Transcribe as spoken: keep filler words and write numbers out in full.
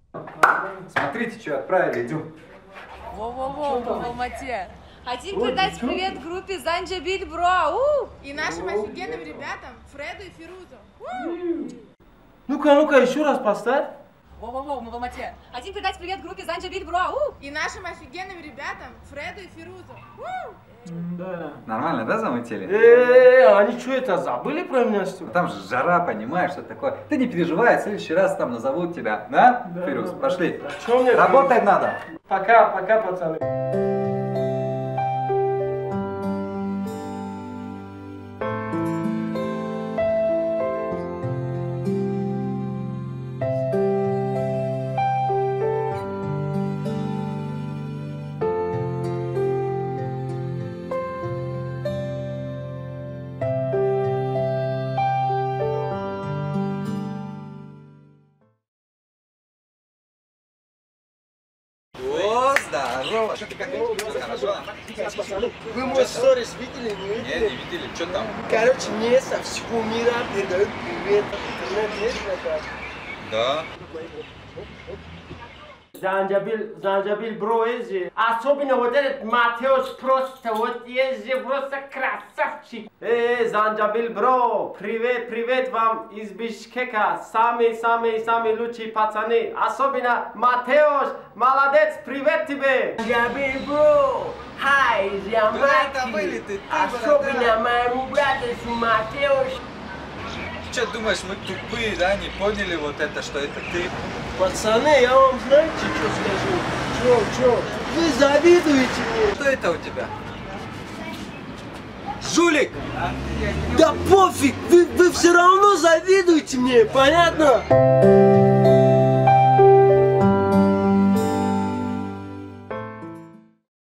Смотрите, что отправили, идем. Во-во-во, в Алмате. Хотим передать привет группе Занджабиль Бро. И нашим офигенным ребятам Фреду и Фирузу. Ну-ка, ну-ка, еще раз поставь. Во-во-во, мы в Алмате. Хотим передать привет группе Занджабиль Бро. И нашим офигенным ребятам Фреду и Фирузу. Да. Нормально, да, замутили? Э, они что это, забыли про меня, что ли? Там же жара, понимаешь, что такое. Ты не переживай, в следующий раз там назовут тебя, да, Да, Фирус? да, Пошли. да. А чё мне Работать надо. Пока, пока, пацаны. О, здорово! Что ты как? Хорошо? Вы мой сторис видели? Не, не видели. Что там? Короче, мне со всего мира передают привет. Да. Занджабиль, Занджабиль Бро езжи. Особенно вот этот Матеуш просто вот езжи, просто красавчик. Эй, Занджабиль Бро, привет, привет вам из Бишкека. Самые-самые-самые лучшие пацаны. Особенно Матеуш, молодец, привет тебе. Занджабиль Бро, хай, из Ямайки. Особенно моему брату Матеуш. Что думаешь, мы тупые, да? Не поняли вот это, что это ты? Пацаны, я вам знаете, что скажу? Чё, чё? Вы завидуете мне. Что это у тебя? Жулик! Да пофиг, вы, вы все равно завидуете мне, понятно?